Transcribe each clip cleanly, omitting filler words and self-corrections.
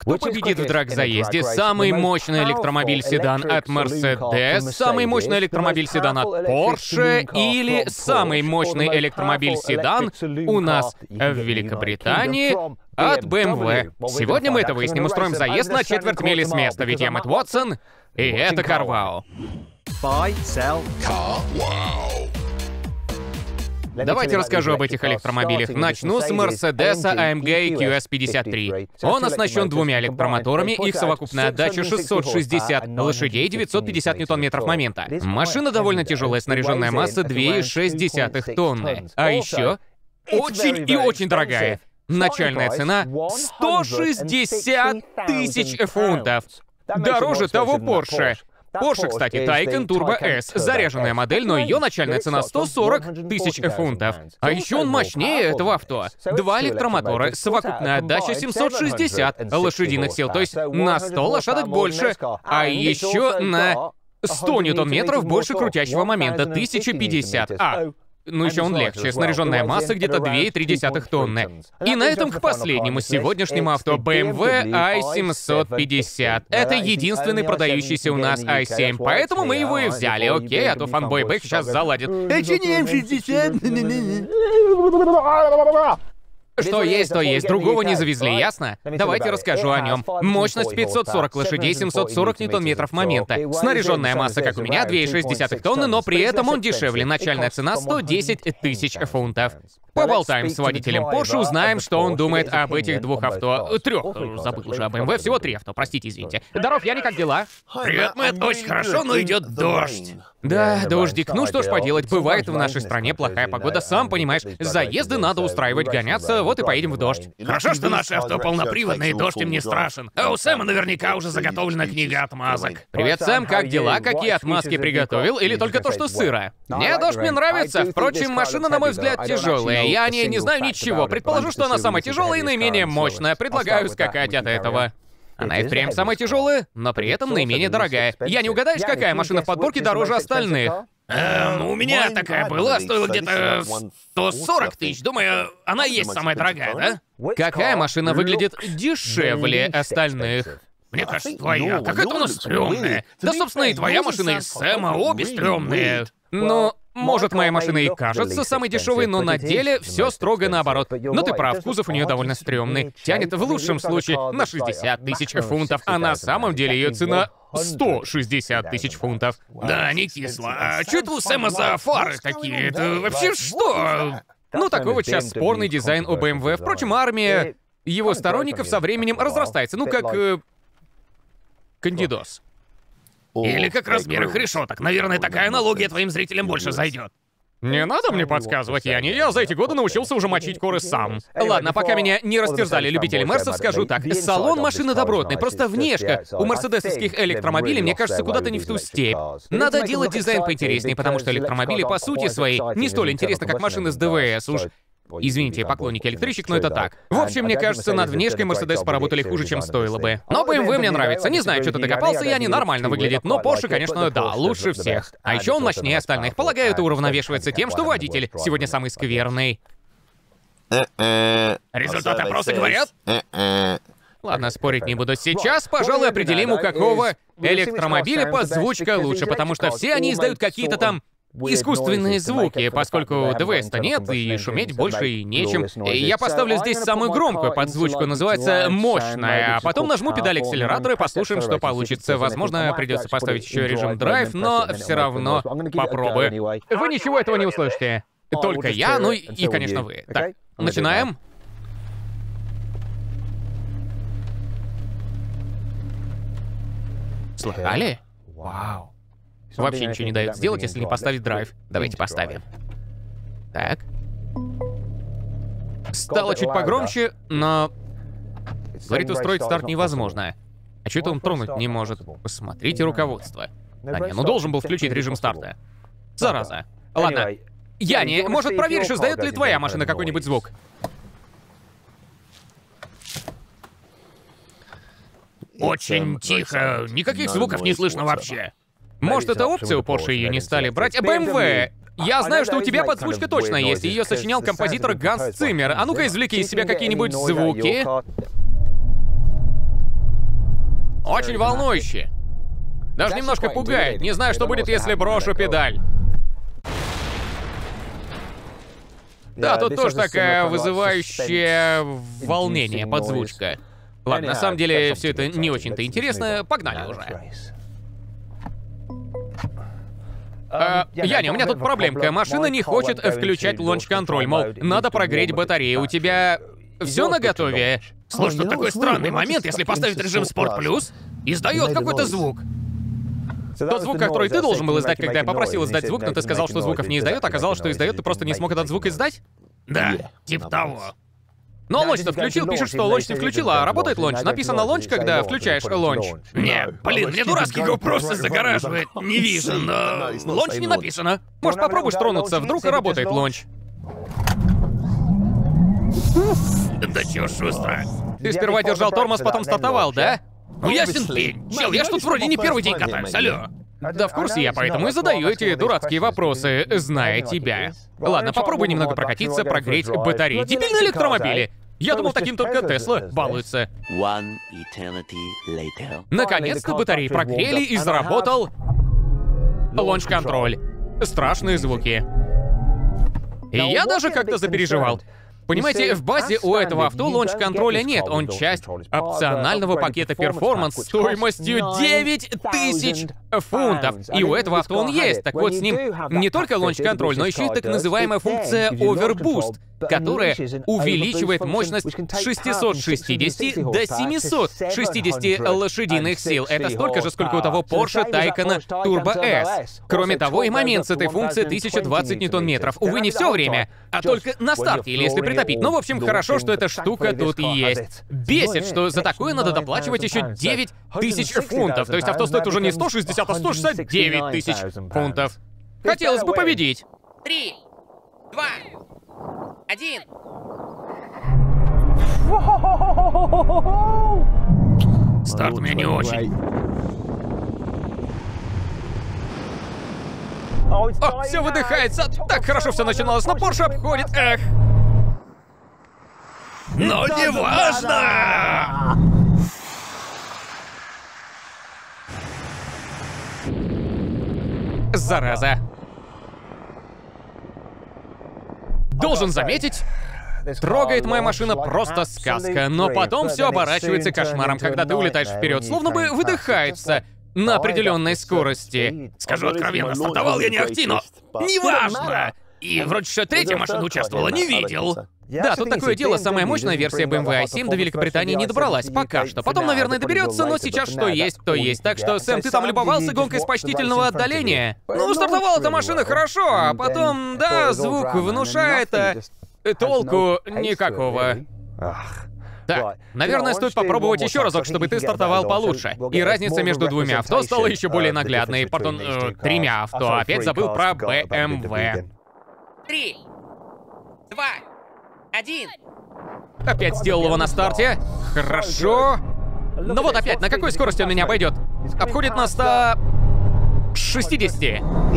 Кто победит в драг-заезде? Самый мощный электромобиль-седан от Mercedes, самый мощный электромобиль-седан от Porsche или самый мощный электромобиль-седан у нас в Великобритании от BMW? Сегодня мы это выясним, устроим заезд на четверть мили с места, ведь я Мэтт Уотсон, и это CarWow. Buy, sell. CarWow. Давайте расскажу об этих электромобилях. Начну с Mercedes AMG QS53. Он оснащен двумя электромоторами, их совокупная отдача 660 лошадей, 950 ньютон-метров момента. Машина довольно тяжелая, снаряженная масса 2,6 тонны. А еще очень и очень дорогая. Начальная цена 160 тысяч фунтов. Дороже того Porsche. Porsche, кстати, Taycan Turbo S. Заряженная модель, но ее начальная цена 140 тысяч фунтов. А еще он мощнее этого авто. Два электромотора, совокупная отдача 760 лошадиных сил, то есть на 100 лошадок больше. А еще на 100 ньютон-метров больше крутящего момента, 1050. Ну еще он легче, снаряженная масса где-то 2,3 тонны. И на этом к последнему сегодняшнему авто BMW i750. Это единственный продающийся у нас i7, поэтому мы его и взяли, окей, а то фанбой Бэк сейчас заладит. H&M 60. Что есть, то есть. Другого не завезли, ясно? Давайте расскажу о нем. Мощность 540 лошадей, 740 ньютон-метров момента. Снаряженная масса, как у меня, 2,6 тонны, но при этом он дешевле. Начальная цена 110 тысяч фунтов. Поболтаем с водителем Porsche, узнаем, что он думает об этих двух авто. Трех. Забыл уже об BMW, всего 3 авто, простите, извините. Здоров, Яни, как дела? Привет, Мэтт, очень хорошо, но идет дождь. Да, дождик, ну что ж поделать, бывает в нашей стране плохая погода, сам понимаешь. Заезды надо устраивать, гоняться, вот и поедем в дождь. Хорошо, что наши авто полноприводные, дождь им не страшен. А у Сэма наверняка уже заготовлена книга отмазок. Привет, Сэм, как дела? Какие отмазки приготовил? Или только то, что сыро? Мне дождь мне нравится, впрочем, машина, на мой взгляд, тяжелая. Я о ней не знаю ничего. Предположу, что она самая тяжелая и наименее мощная. Предлагаю скакать от этого. Она и впрямь самая тяжелая, но при этом наименее дорогая. Я не угадаешь, какая машина в подборке дороже остальных? У меня такая была, стоила где-то 140 тысяч. Думаю, она и есть самая дорогая, да? Какая машина выглядит дешевле остальных? Мне кажется, твоя. Какая-то она стрёмная. Да, собственно, и твоя машина, и Сэма, обе стрёмные. Но, может, моя машина и кажется самой дешевой, но на деле все строго наоборот. Но ты прав, кузов у нее довольно стрёмный. Тянет в лучшем случае на 60 тысяч фунтов, а на самом деле ее цена 160 тысяч фунтов. Да, не кисло. А чё это у Сэма за фары такие? Это вообще что? Ну, такой вот сейчас спорный дизайн у BMW. Впрочем, армия его сторонников со временем разрастается. Ну, как... Кандидос. Или как размер их решеток. Наверное, такая аналогия твоим зрителям больше зайдет. Не надо мне подсказывать, Яни. Я за эти годы научился уже мочить коры сам. Ладно, пока меня не растерзали любители Мерсов, скажу так. Салон машины добротный, просто внешка у мерседесовских электромобилей, мне кажется, куда-то не в ту степь. Надо делать дизайн поинтереснее, потому что электромобили по сути своей не столь интересны, как машины с ДВС. Уж извините, поклонники электричек, но это так. В общем, мне кажется, над внешкой Mercedes поработали хуже, чем стоило бы. Но BMW мне нравится. Не знаю, что ты докопался, я не нормально выглядит, но Porsche, конечно, да, лучше всех. А еще он мощнее остальных. Полагаю, это уравновешивается тем, что водитель сегодня самый скверный. Результаты опроса говорят? Ладно, спорить не буду. Сейчас, пожалуй, определим, у какого электромобиля подзвучка лучше, потому что все они издают какие-то там искусственные звуки, поскольку ДВС-то нет, и шуметь больше и нечем. Я поставлю здесь самую громкую подзвучку, называется «Мощная», а потом нажму педаль акселератора и послушаем, что получится. Возможно, придется поставить еще режим драйв, но все равно попробую. Вы ничего этого не услышите. Только я, ну и, конечно, вы. Так, начинаем. Слыхали? Вау. Вообще ничего не дает сделать, если не поставить драйв. Давайте поставим. Так. Стало чуть погромче, но... Говорит, устроить старт невозможно. А что это он тронуть не может? Посмотрите руководство. Да не, ну должен был включить режим старта. Зараза. Ладно. Яни, может, проверишь, издает ли твоя машина какой-нибудь звук? Очень тихо. Никаких звуков не слышно вообще. Может, это опция у Porsche, ее не стали брать? BMW! Я знаю, что у тебя подзвучка точно есть, ее сочинял композитор Ганс Циммер. А ну-ка извлеки из себя какие-нибудь звуки. Очень волнующе. Даже немножко пугает. Не знаю, что будет, если брошу педаль. Да, тут тоже такая вызывающая волнение подзвучка. Ладно, на самом деле все это не очень-то интересно. Погнали уже. Яня, у меня тут проблемка. Машина не хочет включать лонч-контроль, мол, надо прогреть батарею. У тебя все наготове? Слушай, тут такой странный момент, если поставить режим Спорт Плюс, издает какой-то звук. Тот звук, который ты должен был издать, когда я попросил издать звук, но ты сказал, что звуков не издает, оказалось, что издает, ты просто не смог этот звук издать? Да, типа того. Но лонч-то включил, пишет, что лонч не включил, а работает лонч. Написано лонч, когда включаешь лонч. Не, блин, мне дурацкий GoPro просто загораживает. Не вижу, но... Лонч не написано. Может, попробуешь тронуться, вдруг и работает лонч. Да чё шустро. Ты сперва держал тормоз, потом стартовал, да? Ну ясен пень. Чел, я ж тут вроде не первый день катаюсь, алло. Да в курсе я, поэтому и задаю эти дурацкие вопросы, зная тебя. Ладно, попробуй немного прокатиться, прогреть батареи. Дебильные электромобили! Я думал, таким только Тесла балуются. Наконец-то батареи прогрели и заработал лонч-контроль. Страшные звуки. И я даже как-то запереживал. Понимаете, в базе у этого авто лонч-контроля нет, он часть опционального пакета перформанс стоимостью 9000 фунтов. И у этого авто он есть. Так вот, с ним не только лонч-контроль, но еще и так называемая функция Overboost, которая увеличивает мощность с 660 до 760 лошадиных сил. Это столько же, сколько у того Porsche Taycan Turbo S. Кроме того, и момент с этой функцией 1020 ньютон-метров. Увы, не все время, а только на старте, или если притопить. Ну, в общем, хорошо, что эта штука тут есть. Бесит, что за такое надо доплачивать еще 9000 фунтов. То есть авто стоит уже не 160, а 169 тысяч фунтов. Хотелось бы победить. 3, 2, 1. Старт у меня не очень. О, все выдыхается. Так хорошо все начиналось, но Porsche обходит. Эх. Но не важно! Зараза. Должен заметить, трогает моя машина просто сказка, но потом все оборачивается кошмаром, когда ты улетаешь вперед, словно бы выдыхается на определенной скорости. Скажу откровенно, стартовал я не ахти, но неважно! И вроде еще третья машина участвовала, не видел. Да, тут такое дело, самая мощная версия BMW i7 до Великобритании не добралась пока что. Потом, наверное, доберется, но сейчас что есть, то есть. Так что, Сэм, ты там любовался гонкой с почтительного отдаления? Ну, стартовала эта машина хорошо, а потом, да, звук внушает, а толку никакого. Так, наверное, стоит попробовать еще разок, чтобы ты стартовал получше. И разница между двумя авто стала еще более наглядной. Пардон, тремя авто. Опять забыл про BMW. 3, 2, 1. Опять сделал его на старте. Хорошо. Ну вот опять, на какой скорости он меня обойдет? Обходит на 160.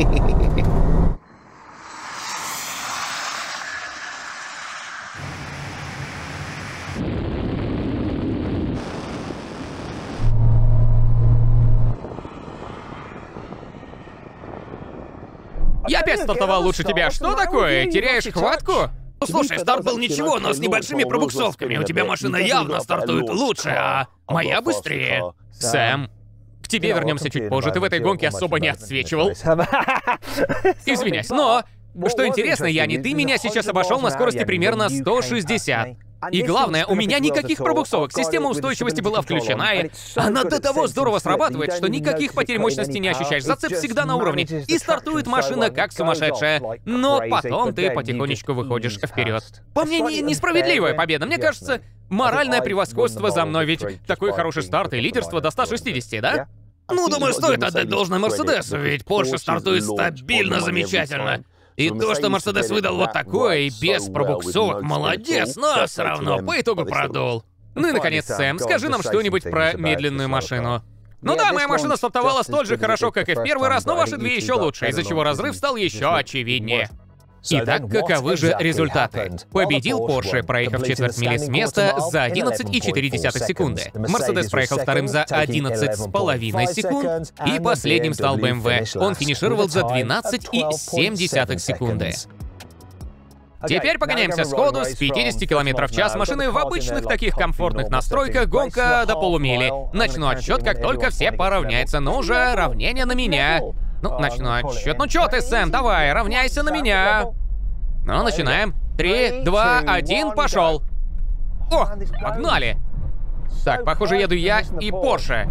Я опять стартовал лучше тебя. Что такое? Теряешь хватку? Ну, слушай, старт был ничего, но с небольшими пробуксовками. У тебя машина явно стартует лучше, а моя быстрее. Сэм, к тебе вернемся чуть позже. Ты в этой гонке особо не отсвечивал. Извиняюсь, но... Что интересно, Яни, ты меня сейчас обошел на скорости примерно 160. И главное, у меня никаких пробуксовок. Система устойчивости была включена, и она до того здорово срабатывает, что никаких потерь мощности не ощущаешь. Зацеп всегда на уровне. И стартует машина как сумасшедшая. Но потом ты потихонечку выходишь вперед. По мне, несправедливая победа. Мне кажется, моральное превосходство за мной, ведь такой хороший старт и лидерство до 160, да? Ну, думаю, стоит отдать должное Мерседесу, ведь Porsche стартует стабильно замечательно. И то, что Мерседес выдал вот такое и без пробуксовок, молодец, но все равно по итогу продул. Ну и наконец, Сэм, скажи нам что-нибудь про медленную машину. Ну да, моя машина стартовала столь же хорошо, как и в первый раз, но ваши две еще лучше, из-за чего разрыв стал еще очевиднее. Итак, каковы же результаты? Победил Porsche, проехав четверть мили с места за 11,4 секунды. Mercedes проехал вторым за 11,5 секунд. И последним стал BMW. Он финишировал за 12,7 секунды. Теперь погоняемся сходу с 50 км в час машины в обычных таких комфортных настройках, гонка до полумили. Начну отсчет, как только все поравняются. Ну же, равнение на меня. Ну, начну отсчет. Ну чё ты, Сэм, давай, равняйся на меня. Ну, начинаем. 3, 2, 1, пошел. О, погнали. Так, похоже, еду я и Porsche.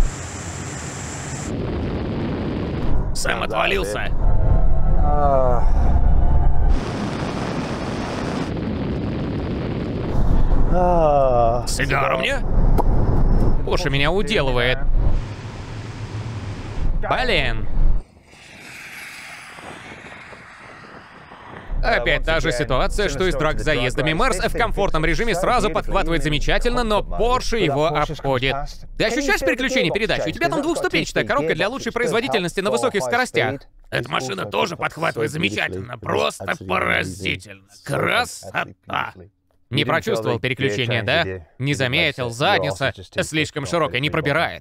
Сэм отвалился. Сигару мне? Porsche меня уделывает. Блин. Опять та же ситуация, что и с драг-заездами. Мерс в комфортном режиме сразу подхватывает замечательно, но Porsche его обходит. Ты ощущаешь переключение передач? У тебя там двухступенчатая коробка для лучшей производительности на высоких скоростях. Эта машина тоже подхватывает замечательно. Просто поразительно. Красота. Не прочувствовал переключение, да? Не заметил, задница слишком широкая, не пробирает.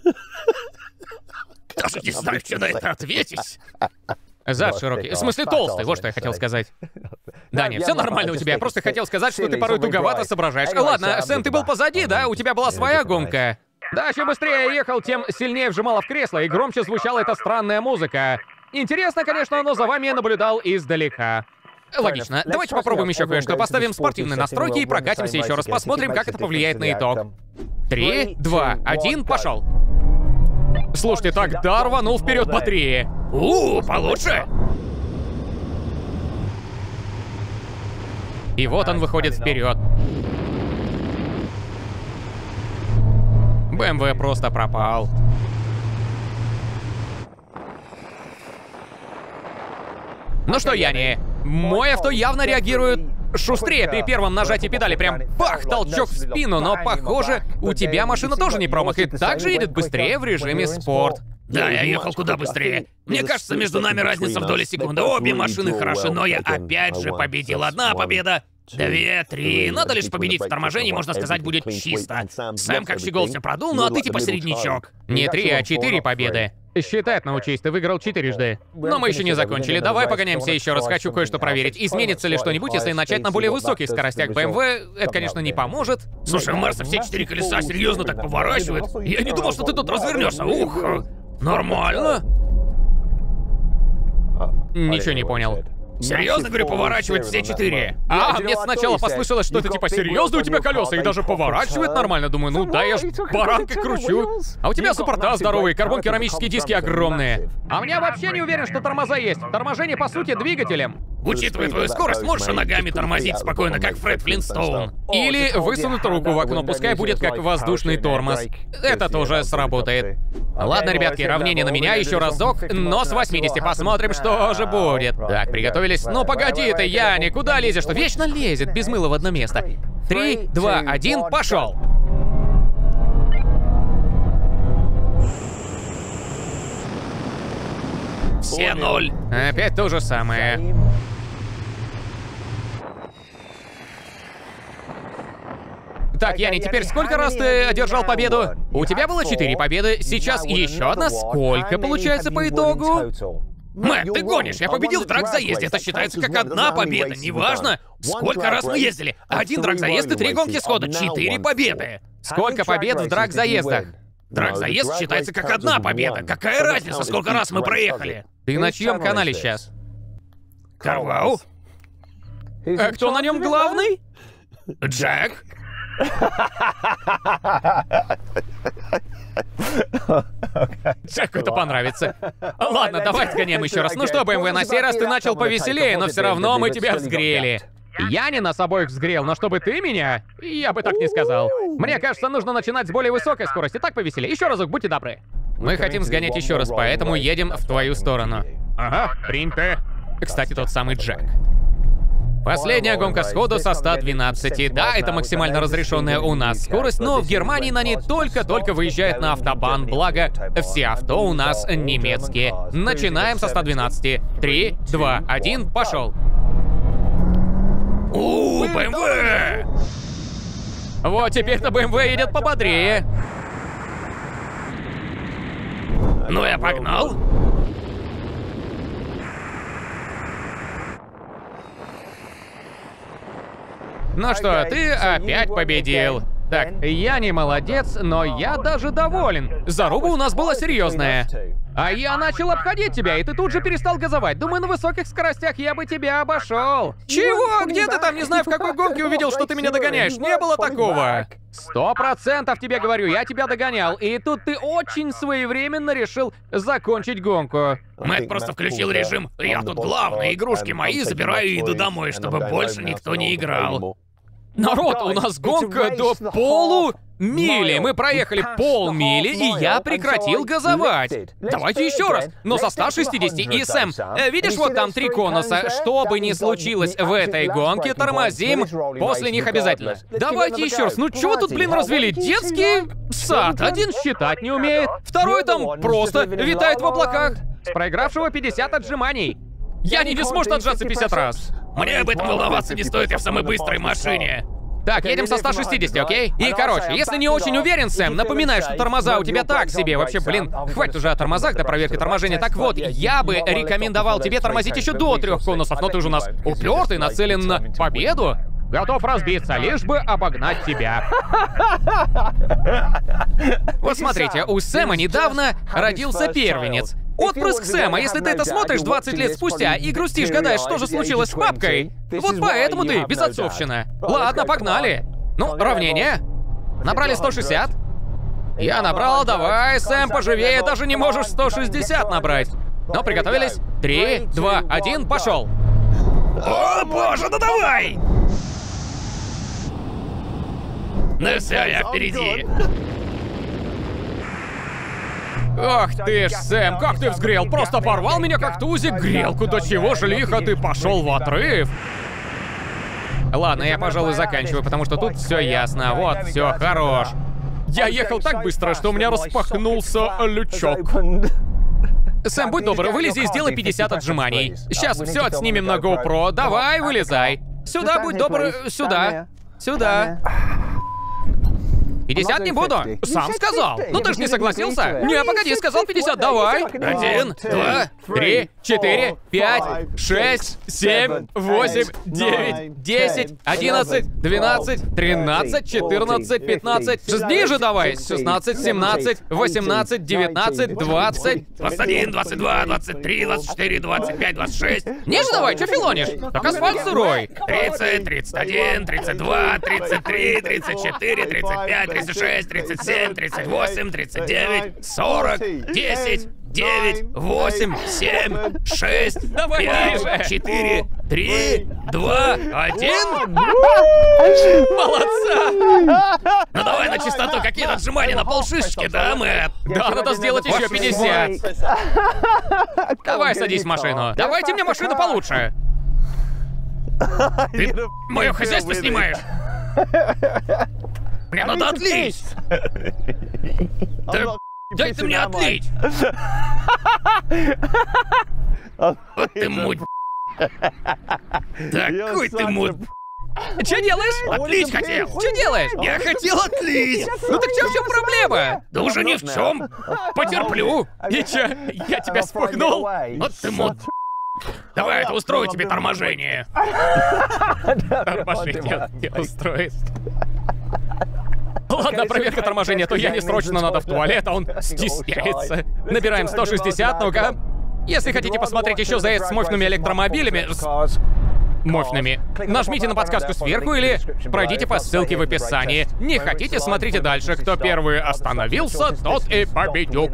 Даже не знаю, что на это ответить. Зад широкий. В смысле толстый, вот что я хотел сказать. Да нет, все нормально у тебя. Я просто хотел сказать, что ты порой туговато соображаешь. Ладно, Сэм, ты был позади, да? У тебя была своя гонка. Да, чем быстрее я ехал, тем сильнее вжимало в кресло, и громче звучала эта странная музыка. Интересно, конечно, но за вами я наблюдал издалека. Логично. Давайте попробуем еще кое-что. Поставим спортивные настройки и прокатимся еще раз. Посмотрим, как это повлияет на итог. 3, 2, 1, пошел. Слушайте, тогда рванул вперед батареи. Получше. И вот он выходит вперед. BMW просто пропал. Ну что, Яни, мой авто явно реагирует шустрее при первом нажатии педали. Прям бах, толчок в спину, но похоже, у тебя машина тоже не промах и также едет быстрее в режиме спорт. Да, я ехал куда быстрее. Мне кажется, между нами разница в доли секунды. Обе машины хороши, но я опять же победил. Одна победа. 2, 3. Надо лишь победить в торможении, можно сказать, будет чисто. Сэм как щегол все продул, ну а ты типа середнячок. Не 3, а 4 победы. Считать научись, ты выиграл 4-жды. Но мы еще не закончили. Давай погоняемся еще раз. Хочу кое-что проверить. Изменится ли что-нибудь, если начать на более высоких скоростях BMW? Это, конечно, не поможет. Слушай, у Мерса все 4 колеса серьезно так поворачивает. Я не думал, что ты тут развернешься. Ух, нормально. Ничего не понял. Серьезно, говорю, поворачивает все 4. Мне сначала послышалось, что это типа серьезно у тебя колеса и даже поворачивает нормально. Думаю, ну да, я ж баранка кручу. А у тебя суппорта здоровые, карбон-керамические диски огромные. А мне вообще не уверен, что тормоза есть. Торможение, по сути, двигателем. Учитывая твою скорость, можешь ногами тормозить спокойно, как Фред Флинстоун. Или высунуть руку в окно, пускай будет как воздушный тормоз. Это тоже сработает. Ладно, ребятки, равнение на меня еще разок, но с 80. Посмотрим, что же будет. Так, приготовились. Ну погоди ты, Яни, куда лезешь? Что вечно лезет без мыла в одно место. 3, 2, 1, пошел. Все 0. Опять то же самое. Так, Яни, теперь сколько раз ты одержал победу? У тебя было 4 победы, сейчас еще одна. Сколько получается по итогу? Мэтт, ты гонишь, я победил в драг-заезде. Это считается как одна победа, неважно, сколько раз мы ездили. 1 драг-заезд и 3 гонки схода, 4 победы. Сколько побед в драг-заездах? Драг-заезд считается как одна победа. Какая разница, сколько раз мы проехали? Ты на чьем канале сейчас? Карвау? А кто на нем главный? Джек? Джеку это понравится. Ладно, давай сгоняем еще раз. Ну что, BMW, на сей раз ты начал повеселее, но все равно мы тебя взгрели. Я не нас обоих взгрел, но чтобы ты меня, я бы так не сказал. Мне кажется, нужно начинать с более высокой скорости. Так повеселее. Еще разок, будьте добры. Мы хотим сгонять еще раз, поэтому едем в твою сторону. Ага, принято. Кстати, тот самый Джек. Последняя гонка сходу со 112. Да, это максимально разрешенная у нас скорость, но в Германии на ней только-только выезжает на автобан, благо все авто у нас немецкие. Начинаем со 112. 3, 2, 1, пошел. BMW! Вот теперь-то BMW едет пободрее. Ну я погнал. Ну что, ты опять победил. Так, я не молодец, но я даже доволен. Заруба у нас была серьезная. А я начал обходить тебя, и ты тут же перестал газовать. Думаю, на высоких скоростях я бы тебя обошел. Чего? Где ты там? Не знаю, в какой гонке увидел, что ты меня догоняешь. Не было такого. 100% тебе говорю, я тебя догонял. И тут ты очень своевременно решил закончить гонку. Мэтт просто включил режим «Я тут главный, игрушки мои, забираю и иду домой, чтобы больше никто не играл». Народ, у нас гонка до полумили. Мы проехали полмили, и я прекратил газовать. Давайте еще раз, но со 160. И, Сэм, видишь, вот там 3 конуса. Что бы ни случилось в этой гонке, тормозим после них обязательно. Давайте еще раз. Ну чего тут, блин, развели? Детский сад. Один считать не умеет, второй там просто витает в облаках. С проигравшего 50 отжиманий. Я не сможет отжаться 50 раз. Мне об этом волноваться не стоит, я в самой быстрой машине. Так, едем со 160, окей? И, короче, если не очень уверен, Сэм, напоминаю, что тормоза у тебя так себе. Вообще, блин, хватит уже о тормозах до проверки торможения. Так вот, я бы рекомендовал тебе тормозить еще до 3 конусов, но ты же у нас упертый, нацелен на победу. Готов разбиться, лишь бы обогнать тебя. Вот смотрите, у Сэма недавно родился первенец. Отпрыск Сэма, если ты это смотришь 20 лет спустя и грустишь, гадаешь, что же случилось с папкой, вот поэтому ты безотцовщина. Ладно, погнали. Ну, равнение. Набрали 160. Я набрал, давай, Сэм, поживее, даже не можешь 160 набрать. Ну, приготовились. 3, 2, 1, пошел. О, боже, ну давай! Ну все, я впереди. Ох ты ж, Сэм, как ты взгрел! Просто порвал меня как тузик грелку. До чего же лихо ты пошел в отрыв? Ладно, я, пожалуй, заканчиваю, потому что тут все ясно. Вот, все, хорош. Я ехал так быстро, что у меня распахнулся лючок. Сэм, будь добр, вылези и сделай 50 отжиманий. Сейчас все отснимем на GoPro. Давай, вылезай. Сюда, будь добр, сюда. Сюда. 50 не буду. Сам сказал. Ну ты ж не согласился? Не, погоди, сказал 50, давай. 1, 2, 3, 4, 5, 6, 7, 8, 9, 10, 11, 12, 13, 14, 15. Ниже давай. 16, 17, 18, 19, 20. 21, 22, 23, 24, 25, 26. Ниже давай, чё филонишь? Так асфальт сырой. 30, 31, 32, 33, 34, 35, 36, 37, 38, 39, 40, 10, 9, 8, 7, 6, Давай 5, ниже. 4, 3, 2, 1. Молодца! Ну давай на чистоту, какие отжимания на полшишечки, да, Мэтт? Да, надо сделать еще 50. Давай садись в машину. Давайте мне машину получше. Ты мое хозяйство снимаешь? Мне надо отлить! Да, дай ты мне отлить! Вот ты муть! Такой ты муть! Что делаешь? Отлить хотел! Что делаешь? Я хотел отлить! Ну так в чем проблема? Да уже ни в чем! Потерплю! И чё, я тебя спугнул? Вот ты мут! Давай, это устрою тебе торможение! Торможение не устроит. Ладно, проверка торможения, то я не срочно надо в туалет, а он стесняется. Набираем 160, ну-ка. Если хотите посмотреть еще за с мощными электромобилями... Мощными. Нажмите на подсказку сверху или пройдите по ссылке в описании. Не хотите, смотрите дальше. Кто первый остановился, тот и победюк.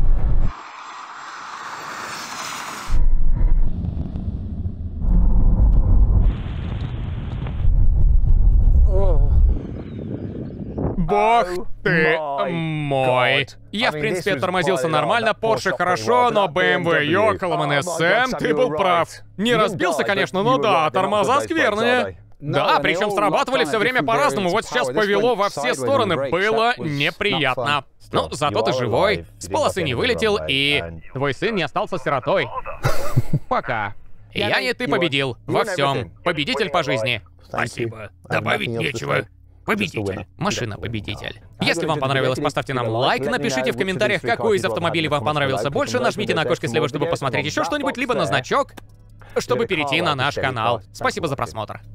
Бог ты мой. Я, в принципе, тормозился нормально, Porsche хорошо, но BMW ёкало мне, Сэм, ты был прав. Не разбился, конечно, но да, тормоза скверные. Да, причем срабатывали все время по-разному, вот сейчас повело во все стороны, было неприятно. Ну, зато ты живой, с полосы не вылетел, и твой сын не остался сиротой. Пока. Яни, ты победил. Во всем. Победитель по жизни. Спасибо. Добавить нечего. Победитель. Машина-победитель. Если вам понравилось, поставьте нам лайк, напишите в комментариях, какой из автомобилей вам понравился больше, нажмите на окошко слева, чтобы посмотреть еще что-нибудь, либо на значок, чтобы перейти на наш канал. Спасибо за просмотр.